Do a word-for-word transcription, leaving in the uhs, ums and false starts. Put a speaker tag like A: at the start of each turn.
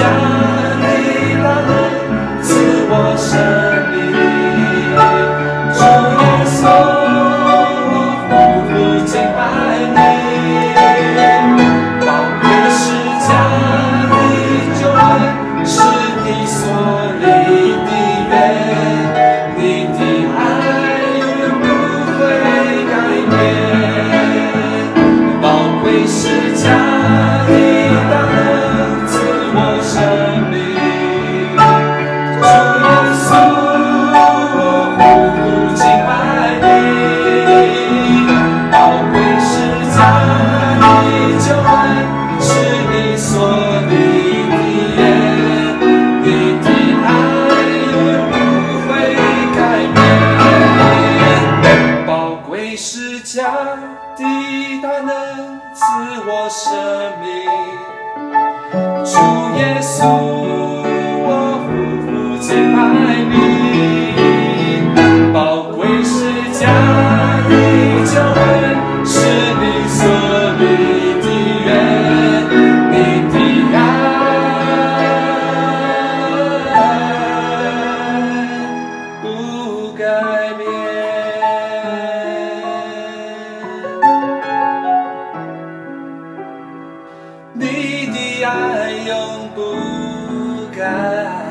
A: 你大能赐我生命。主耶稣，我匍匐敬拜你，宝贵十架的救恩是你所立的约，你的爱永远不会改变。宝贵十架的大能赐我生命。主耶稣，我匍匐敬拜你，宝贵十架的救恩是你所立的约，你的爱永远不会改变。宝贵十架的大能赐我生命。主耶稣，我匍匐敬拜你，宝贵十架的救恩是你所立的约，你的爱不改变。你的爱永不改